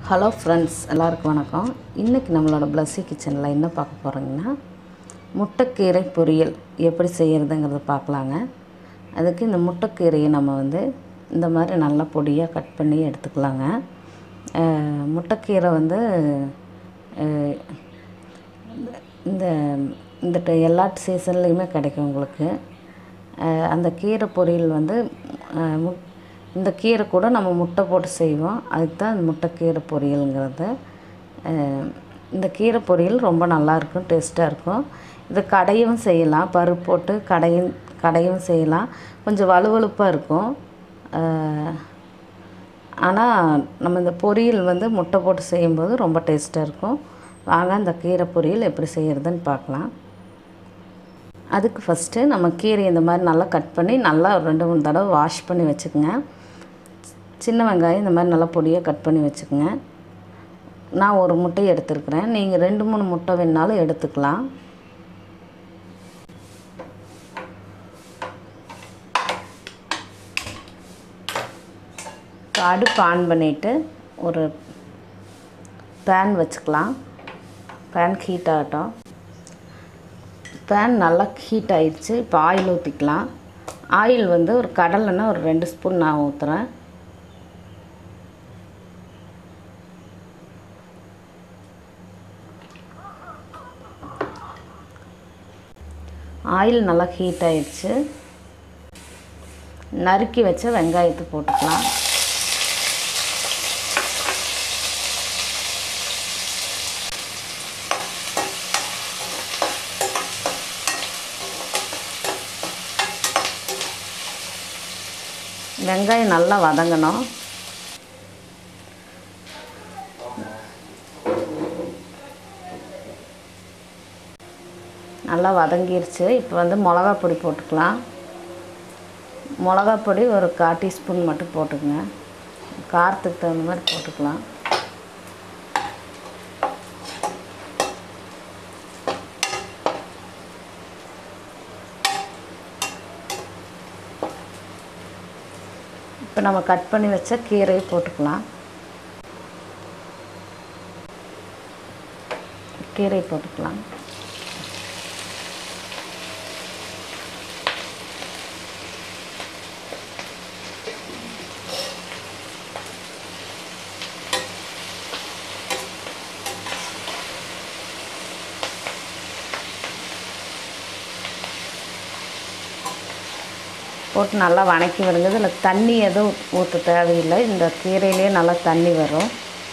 Hello friends, எல்லாருக்கும் வணக்கம். இன்றைக்கி நம்மளோட பிளஸ்ஸி கிச்சனில் என்ன பார்க்க போகிறோங்கன்னா, முட்டைக்கீரை பொரியல் எப்படி செய்கிறதுங்கிறத பார்க்கலாங்க. அதுக்கு இந்த முட்டைக்கீரையை நம்ம இந்த மாதிரி நல்லா பொடியாக கட் பண்ணி எடுத்துக்கலாங்க. முட்டைக்கீரை இந்த இந்த எல்லா சீசன்லேயுமே கிடைக்கும் உங்களுக்கு. அந்த கீரை பொரியல் இந்த கீரை கூட நம்ம முட்டை போட்டு செய்வோம். அதுக்கு தான் இந்த முட்டைக்கீரை பொரியலுங்கிறது. இந்த கீரை பொரியல் ரொம்ப நல்லாயிருக்கும், டேஸ்ட்டாக இருக்கும். இது கடையும் செய்யலாம், பருப்பு போட்டு கடையும் செய்யலாம். கொஞ்சம் வழுவழுப்பாக இருக்கும். ஆனால் நம்ம இந்த பொரியல் முட்டை போட்டு செய்யும்போது ரொம்ப டேஸ்ட்டாக இருக்கும். வாங்க இந்த கீரை பொரியல் எப்படி செய்கிறதுன்னு பார்க்கலாம். அதுக்கு ஃபஸ்ட்டு நம்ம கீரை இந்த மாதிரி நல்லா கட் பண்ணி நல்லா ஒரு 2-3 தடவை வாஷ் பண்ணி வச்சுக்கோங்க. சின்ன வெங்காயம் இந்த மாதிரி நல்லா பொடியாக கட் பண்ணி வச்சுக்கோங்க. நான் ஒரு முட்டையை எடுத்துருக்குறேன். நீங்கள் 2-3 முட்டை வேணாலும் எடுத்துக்கலாம். அடுப்பு ஆன் பண்ணிவிட்டு ஒரு பேன் வச்சுக்கலாம். பேன் ஹீட் ஆகட்டும். பேன் நல்லா ஹீட் ஆகிடுச்சு. இப்போ ஆயில் ஊற்றிக்கலாம். ஆயில் ஒரு கடலைன்னா ஒரு 2 ஸ்பூன் நான் ஊற்றுறேன். ஆயில் நல்லா ஹீட் ஆகிடுச்சு. நறுக்கி வச்ச வெங்காயத்தை போட்டுக்கலாம். வெங்காயம் நல்லா வதங்கணும். நல்லா வதங்கிருச்சு. இப்போ மிளகா பொடி போட்டுக்கலாம். மிளகா பொடி ஒரு 1/4 டீஸ்பூன் மட்டும் போட்டுக்கங்க. காரத்துக்கு தகுந்த மாதிரி போட்டுக்கலாம். இப்போ நம்ம கட் பண்ணி வச்ச கீரையை போட்டுக்கலாம். கீரை போட்டுக்கலாம். போட்டு நல்லா வதக்கி விடுங்க. இதில் தண்ணி எதுவும் ஊற்ற தேவையில்லை. இந்த கீரையிலே நல்லா தண்ணி வரும்.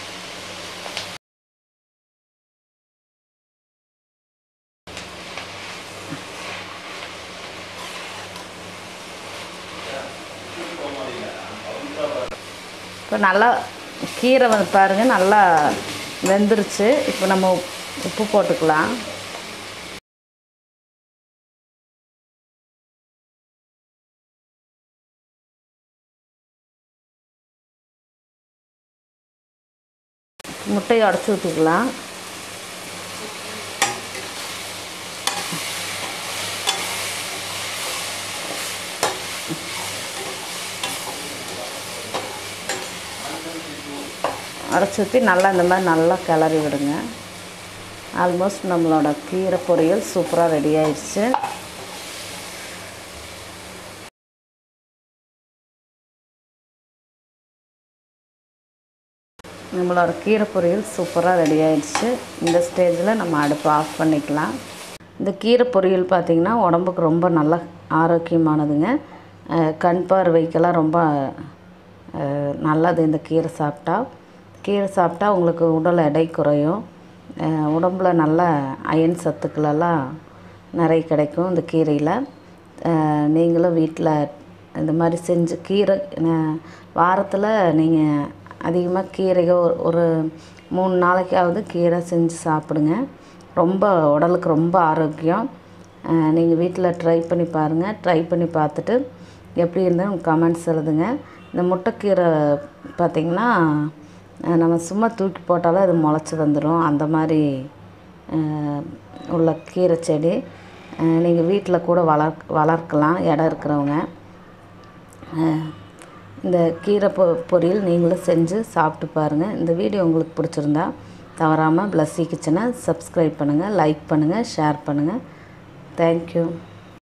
இப்போ நல்லா கீரை பாருங்கள், நல்லா வெந்துருச்சு. இப்போ நம்ம உப்பு போட்டுக்கலாம். முட்டையை உடச்சி ஊற்றிக்கலாம். உடச்சி ஊற்றி நல்லா இந்த மாதிரி நல்லா கிளறி விடுங்க. ஆல்மோஸ்ட் நம்மளோட கீரை பொரியல் சூப்பராக ரெடி ஆயிடுச்சு. நம்மளோட கீரை பொரியல் சூப்பராக ரெடி ஆயிடுச்சு. இந்த ஸ்டேஜில் நம்ம அடுப்பு ஆஃப் பண்ணிக்கலாம். இந்த கீரை பொரியல் பார்த்திங்கன்னா உடம்புக்கு ரொம்ப நல்ல ஆரோக்கியமானதுங்க. கண் பார்வைக்கெல்லாம் ரொம்ப நல்லது. இந்த கீரை சாப்பிட்டா உங்களுக்கு உடல் எடை குறையும். உடம்புல நல்ல அயன் சத்துக்களெல்லாம் நிறைய கிடைக்கும் இந்த கீரையில். நீங்களும் வீட்டில் இந்த மாதிரி செஞ்சு கீரை வாரத்தில் நீங்கள் அதிகமாக கீரைகள் ஒரு 3 நாளைக்காவது கீரை செஞ்சு சாப்பிடுங்க. ரொம்ப உடலுக்கு ரொம்ப ஆரோக்கியம். நீங்கள் வீட்டில் ட்ரை பண்ணி பாருங்கள். ட்ரை பண்ணி பார்த்துட்டு எப்படி இருந்தால் கமெண்ட்ஸ் எழுதுங்க. இந்த முட்டைக்கீரை பார்த்திங்கன்னா நம்ம சும்மா தூக்கி போட்டாலே அது முளைச்சி வந்துடும். அந்த மாதிரி உள்ள கீரை செடி நீங்கள் வீட்டில் கூட வளர்க்கலாம், இடம் இருக்கிறவங்க. இந்த கீரை பொரியல் நீங்களும் செஞ்சு சாப்பிட்டு பாருங்கள். இந்த வீடியோ உங்களுக்கு பிடிச்சிருந்தா தவறாமல் பிளஸ்ஸி கிச்சனை சப்ஸ்கிரைப் பண்ணுங்கள், லைக் பண்ணுங்கள், ஷேர் பண்ணுங்கள். தேங்க்யூ.